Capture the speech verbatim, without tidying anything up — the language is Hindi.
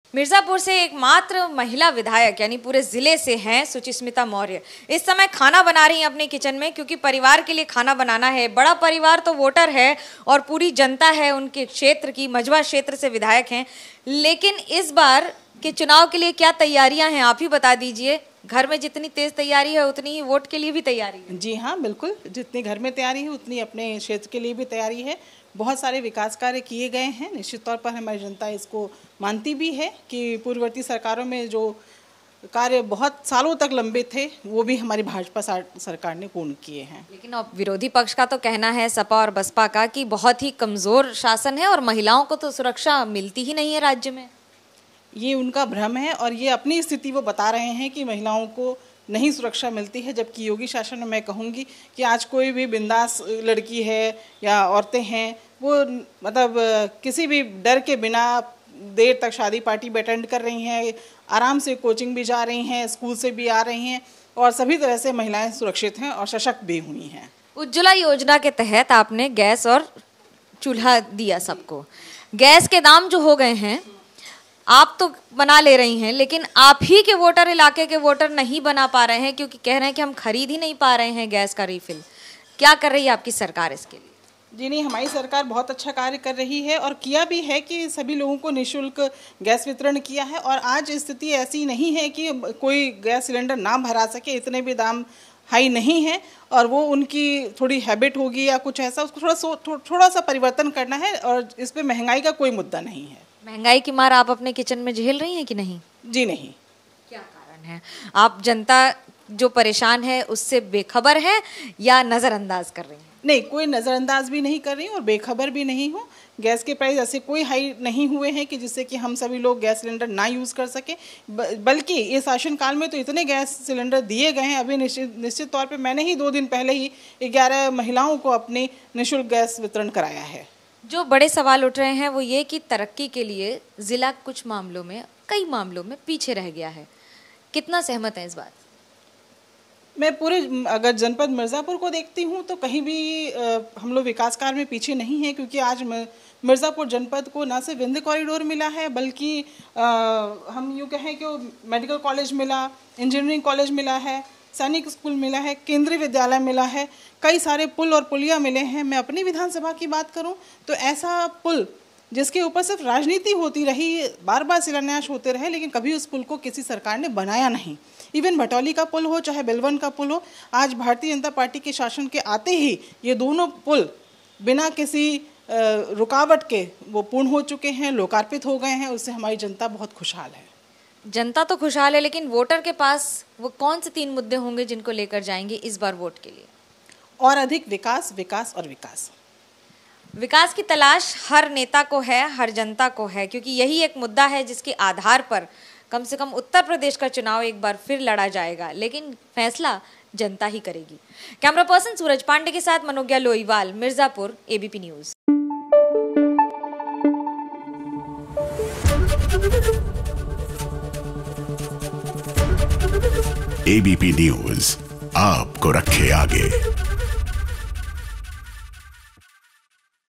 मिर्जापुर से एकमात्र महिला विधायक यानी पूरे जिले से हैं सुचिस्मिता मौर्य। इस समय खाना बना रही हैं अपने किचन में, क्योंकि परिवार के लिए खाना बनाना है। बड़ा परिवार तो वोटर है और पूरी जनता है उनके क्षेत्र की, मझवा क्षेत्र से विधायक हैं। लेकिन इस बार के चुनाव के लिए क्या तैयारियां हैं, आप ही बता दीजिए। घर में जितनी तेज तैयारी है उतनी ही वोट के लिए भी तैयारी है। जी हाँ, बिल्कुल, जितनी घर में तैयारी है उतनी अपने क्षेत्र के लिए भी तैयारी है। बहुत सारे विकास कार्य किए गए हैं। निश्चित तौर पर हमारी जनता इसको मानती भी है कि पूर्ववर्ती सरकारों में जो कार्य बहुत सालों तक लंबे थे वो भी हमारी भाजपा सरकार ने पूर्ण किए हैं। लेकिन अब विरोधी पक्ष का तो कहना है, सपा और बसपा का, कि बहुत ही कमज़ोर शासन है और महिलाओं को तो सुरक्षा मिलती ही नहीं है राज्य में। ये उनका भ्रम है और ये अपनी स्थिति वो बता रहे हैं कि महिलाओं को नहीं सुरक्षा मिलती है, जबकि योगी शासन में मैं कहूँगी कि आज कोई भी बिंदास लड़की है या औरतें हैं वो मतलब किसी भी डर के बिना देर तक शादी पार्टी भी अटेंड कर रही हैं, आराम से कोचिंग भी जा रही हैं, स्कूल से भी आ रही हैं और सभी तरह से महिलाएं सुरक्षित हैं और सशक्त भी हुई हैं। उज्ज्वला योजना के तहत आपने गैस और चूल्हा दिया सबको। गैस के दाम जो हो गए हैं, आप तो बना ले रही हैं, लेकिन आप ही के वोटर इलाके के वोटर नहीं बना पा रहे हैं, क्योंकि कह रहे हैं कि हम खरीद ही नहीं पा रहे हैं गैस का रिफिल। क्या कर रही है आपकी सरकार इसके लिए? जी नहीं, हमारी सरकार बहुत अच्छा कार्य कर रही है और किया भी है कि सभी लोगों को निःशुल्क गैस वितरण किया है। और आज स्थिति ऐसी नहीं है कि कोई गैस सिलेंडर ना भरा सके, इतने भी दाम हाई नहीं है और वो उनकी थोड़ी हैबिट होगी या कुछ ऐसा, उसको थोड़ा थो, थोड़ा सा परिवर्तन करना है। और इस पर महंगाई का कोई मुद्दा नहीं है। महंगाई की मार आप अपने किचन में झेल रही हैं कि नहीं? जी नहीं। क्या कारण है? आप जनता जो परेशान है उससे बेखबर है या नज़रअंदाज कर रही हैं? नहीं, कोई नज़रअंदाज भी नहीं कर रही और बेखबर भी नहीं हूँ। गैस के प्राइस ऐसे कोई हाई नहीं हुए हैं कि जिससे कि हम सभी लोग गैस सिलेंडर ना यूज़ कर सकें, बल्कि ये शासन काल में तो इतने गैस सिलेंडर दिए गए हैं। अभी निश्चित निश्चित तौर पे मैंने ही दो दिन पहले ही ग्यारह महिलाओं को अपने निःशुल्क गैस वितरण कराया है। जो बड़े सवाल उठ रहे हैं वो ये कि तरक्की के लिए ज़िला कुछ मामलों में, कई मामलों में पीछे रह गया है। कितना सहमत है इस बात? मैं पूरे अगर जनपद मिर्ज़ापुर को देखती हूँ तो कहीं भी आ, हम लोग विकास कार्य में पीछे नहीं हैं, क्योंकि आज मिर्ज़ापुर जनपद को न सिर्फ विंध्य कॉरिडोर मिला है, बल्कि आ, हम यूँ कहें कि मेडिकल कॉलेज मिला, इंजीनियरिंग कॉलेज मिला है, सैनिक स्कूल मिला है, केंद्रीय विद्यालय मिला है, कई सारे पुल और पुलिया मिले हैं। मैं अपनी विधानसभा की बात करूं तो ऐसा पुल जिसके ऊपर सिर्फ राजनीति होती रही, बार बार शिलान्यास होते रहे, लेकिन कभी उस पुल को किसी सरकार ने बनाया नहीं। इवन भटौली का पुल हो चाहे बेलवन का पुल हो, आज भारतीय जनता पार्टी के शासन के आते ही ये दोनों पुल बिना किसी रुकावट के वो पूर्ण हो चुके हैं, लोकार्पित हो गए हैं। उससे हमारी जनता बहुत खुशहाल है। जनता तो खुशहाल है, लेकिन वोटर के पास वो कौन से तीन मुद्दे होंगे जिनको लेकर जाएंगे इस बार वोट के लिए? और अधिक विकास, विकास और विकास। विकास की तलाश हर नेता को है, हर जनता को है, क्योंकि यही एक मुद्दा है जिसके आधार पर कम से कम उत्तर प्रदेश का चुनाव एक बार फिर लड़ा जाएगा, लेकिन फैसला जनता ही करेगी। कैमरा पर्सन सूरज पांडे के साथ Manogya Loiwal, Mirzapur, ABP news. ABP news आपको रखे आगे।